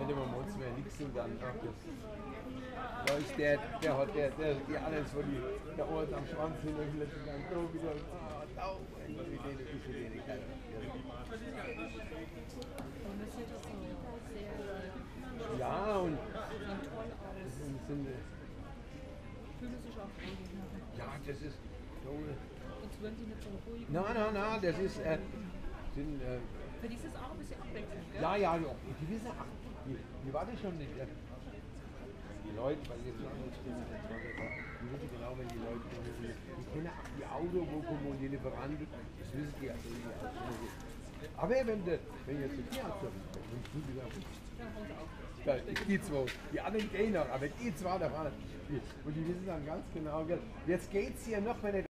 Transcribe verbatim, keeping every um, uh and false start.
wenn der Moment mehr nichts und dann ach, das, da ist der, der hat der, der, die alles, wo die, der Ort am Schwanz hin und wieder dann da wieder, ah, da, wie denen ist für denen kein. Ja, und das sind, sind Fühlen sich auch wohl. ja, das ist toll. Sonst würden sie nicht so ruhig. Nein, nein, nein, das ist, äh, sind, äh, Für die ist es auch ein bisschen Abwechslung, gell? ja, ja, ja, die wissen, ach, die, die war das schon nicht. Ja. Die Leute, weil jetzt noch nicht stehen, die wissen genau, wenn die Leute kommen, die, die kennen auch die Auto, wo kommen und die Lieferanten, das wissen die also nicht. Aber wenn, der, wenn jetzt die Tierarzt kommt, dann tun die da. Ja, die zwei, die anderen gehen noch, aber die zwei da vorne, die, und die wissen dann ganz genau, jetzt geht's hier noch, wenn